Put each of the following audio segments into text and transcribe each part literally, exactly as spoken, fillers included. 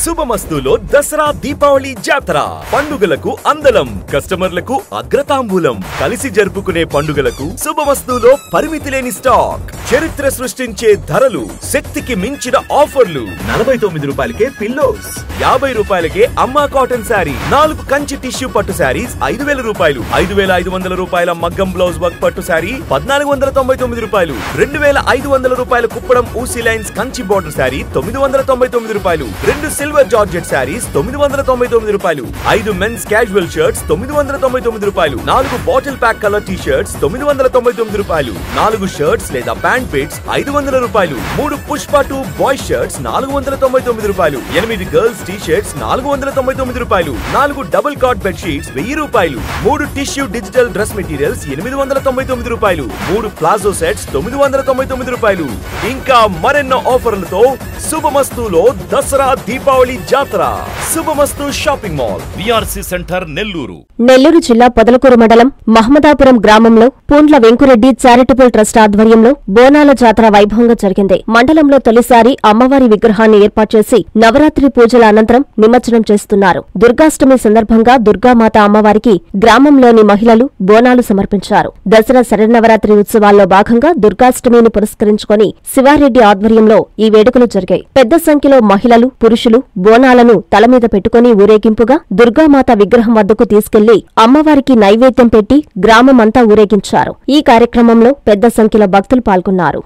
శుభమస్తులో దసరా దీపావళి జాతర పండుగలకు అందలం కస్టమర్లకు అగ్రతాంబూలం కలిసి జరుపుకునే పండుగలకు శుభమస్తులో పరిమితి లేని స్టాక్ చరిత్ర సృష్టించే ధరలు శక్తికి మించిన ఆఫర్లు నలభై తొమ్మిది రూపాయలకే పిల్లోస్ యాభై రూపాయలకే అమ్మా కాటన్ శారీ నాలుగు కంచి టిష్యూ పట్టు శారీస్ ఐదు వేల రూపాయలు ఐదు వేల ఐదు వందల రూపాయల మగ్గం బ్లౌజ్ వర్క్ పట్టు శారీ పద్నాలుగు వందల తొంభై తొమ్మిది రూపాయలు రెండు వేల ఐదు వందల రూపాయల కుప్పడం ఊసీ లైన్స్ కంచి బోర్డర్ శారీ తొమ్మిది వందల తొంభై తొమ్మిది రూపాయలు రెండు సిల్వర్ జార్జెట్ శారీస్ తొమ్మిది వందల తొంభై తొమ్మిది రూపాయలు ఐదు మెన్స్ క్యాజువల్ షర్ట్స్ తొమ్మిది వందల తొంభై తొమ్మిది రూపాయలు నాలుగు bottle pack colour T shirts తొమ్మిది వందల తొంభై తొమ్మిది రూపాయలు నాలుగు షర్ట్స్ లేదా ప్యాంట్ పిట్స్ ఐదు వందల రూపాయలు మూడు పుష్ప టూ బాయ్ షర్ట్స్ నాలుగు వందల తొంభై తొమ్మిది రూపాయలు ఎనిమిది గర్ల్స్ టీ షర్ట్స్ నాలుగు వందల తొంభై తొమ్మిది రూపాయలు నాలుగు డబుల్ కాట్ బెడ్ షీట్స్ వెయ్యి రూపాయలు మూడు టిష్యూ డిజిటల్ డ్రెస్ మెటీరియల్స్ ఎనిమిది వందల తొంభై తొమ్మిది రూపాయలు మూడు ప్లాజో సెట్స్ తొమ్మిది వందల తొంభై తొమ్మిది రూపాయలు ఇంకా మరెన్నో ఆఫర్లతో శుభమస్తులో దసరా దీపావళి జాతర శుభమస్తు shopping mall VRC centre Nellore Nellore జిల్లా పొదలకూరు మండలం మహమ్మదాపురం గ్రామంలో పూండ్ల వెంకురెడ్డి చారిటబుల్ ట్రస్ట్ ఆధ్వర్యంలో బోనాల జాతర వైభవంగా జరిగింది. మండలంలో తొలిసారి అమ్మవారి విగ్రహాన్ని ఏర్పాటు చేసి నవరాత్రి పూజల అనంతరం నిమజ్జనం చేస్తున్నారు. దుర్గాష్టమి సందర్భంగా దుర్గామాత అమ్మవారికి గ్రామంలోని మహిళలు బోనాలు సమర్పించారు. దసరా శరన్నవరాత్రి ఉత్సవాల్లో భాగంగా దుర్గాష్టమిని పురస్కరించుకుని శివారెడ్డి ఆధ్వర్యంలో ఈ వేడుకలు జరిగాయి. పెద్ద సంఖ్యలో మహిళలు పురుషులు బోనాలను తల మీద పెట్టుకుని ఊరేగింపుగా దుర్గామాత విగ్రహం వద్దకు తీసుకెళ్లి అమ్మవారికి నైవేద్యం పెట్టి గ్రామమంతా ఊరేగించారు. ఈ కార్యక్రమంలో పెద్ద సంఖ్యలో భక్తులు పాల్గొన్నారు.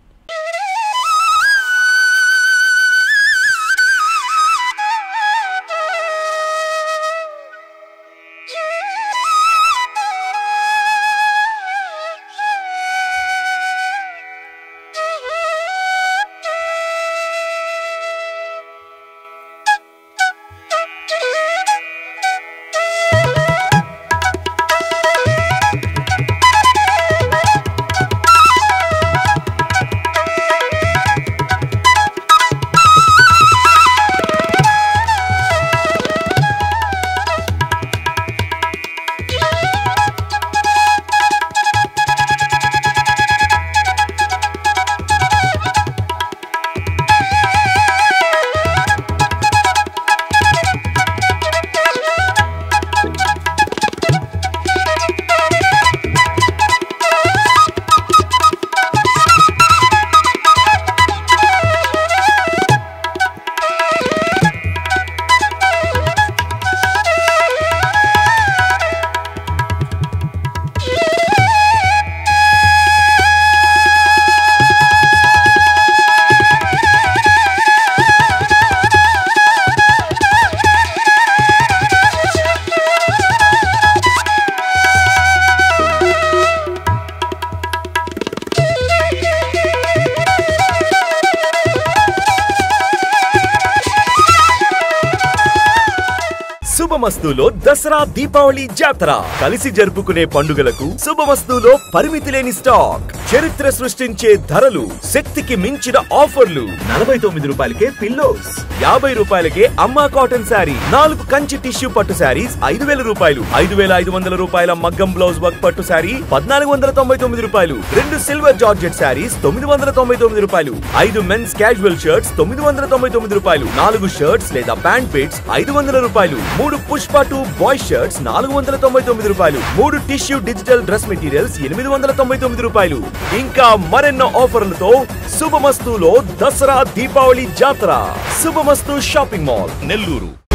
శుభమస్తులో దసరా దీపావళి జాతర కలిసి జరుపుకునే పండుగలకు శుభమస్తులో పరిమితి లేని స్టాక్ చరిత్ర సృష్టించే ధరలు శక్తికి మించిన ఆఫర్లు నలభై తొమ్మిది రూపాయలకే పిల్లోస్ యాభై రూపాయలకే అమ్మా కాటన్ శారీ నాలుగు కంచి టిష్యూ పట్టు శారీస్ ఐదు వేల రూపాయలు ఐదు వేల ఐదు వందల రూపాయల మగ్గం బ్లౌజ్ వర్క్ పట్టు శారీ పద్నాలుగు వందల తొంభై తొమ్మిది రూపాయలు రెండు సిల్వర్ జార్జెట్ శారీస్ తొమ్మిది వందల తొంభై తొమ్మిది రూపాయలు ఐదు మెన్స్ క్యాజువల్ షర్ట్స్ తొమ్మిది వందల తొంభై తొమ్మిది రూపాయలు నాలుగు షర్ట్స్ లేదా ప్యాంట్ పిట్స్ ఐదు వందల రూపాయలు మూడు పుష్ప టూ బాయ్ షర్ట్స్ నాలుగు వందల తొంభై తొమ్మిది రూపాయలు మూడు టిష్యూ డిజిటల్ డ్రెస్ మెటీరియల్స్ ఎనిమిది వందల తొంభై తొమ్మిది రూపాయలు ఇంకా మరెన్నో ఆఫర్లతో శుభమస్తులో దసరా దీపావళి జాతర శుభమస్తు షాపింగ్ మాల్ నెల్లూరు.